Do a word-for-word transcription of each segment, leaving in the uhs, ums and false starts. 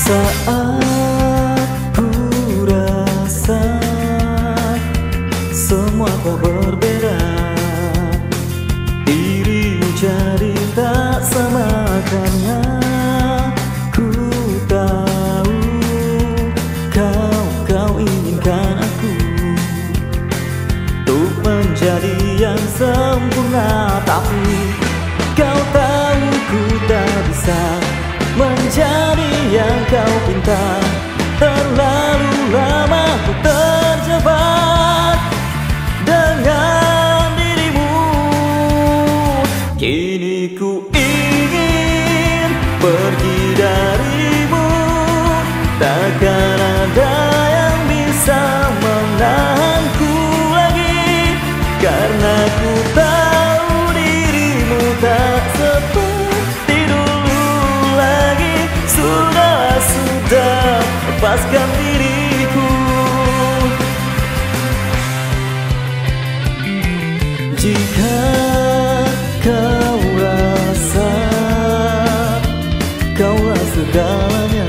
Saat ku rasa semua tak berbeda, dirimu jadi tak samakannya. Ku tahu kau, kau inginkan aku untuk menjadi yang sempurna, tapi kau tahu ku tak bisa menjadi yang kau pinta. Terlalu lama ku terjebak dengan dirimu. Kini ku ingin pergi darimu, takkan ada yang bisa menahanku lagi, karena ku tahu dirimu tak seperti dulu lagi. Sudah, sudah, lepaskan diriku. Jika kau rasa kaulah segalanya,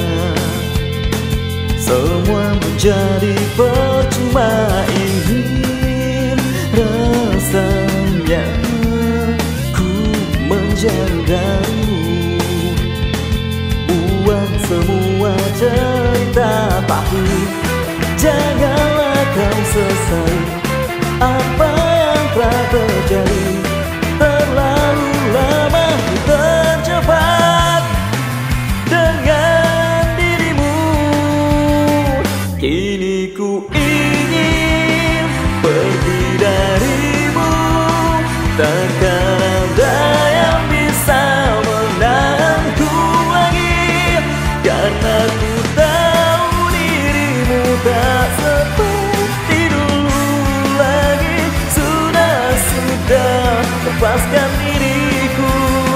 semua menjadi percuma. Ingin rasanya ku menjauh darimu, buang semua cerita, tapi janganlah kau sesali apa yang telah terjadi. Terlalu lama ku terjebak dengan dirimu. Kini ku ingin pergi darimu, takkan ada yang bisa menahanku lagi, karena ku tahu dirimu tak seperti dulu lagi. Sudah, sudah, lepaskan diriku.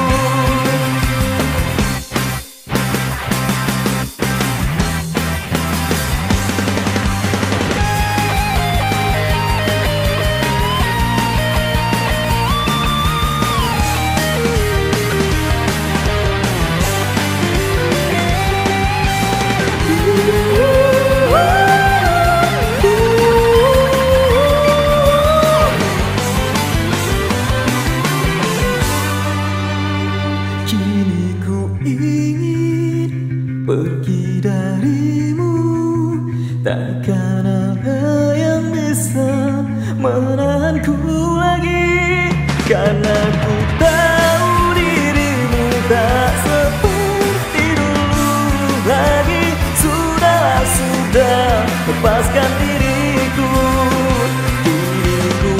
Kini ku ingin pergi darimu, takkan ada yang bisa menahanku lagi, karena ku tahu dirimu tak seperti dulu lagi. Sudah, sudah, lepaskan diriku. Kini ku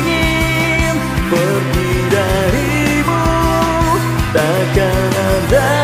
ingin pergi darimu, takkan ada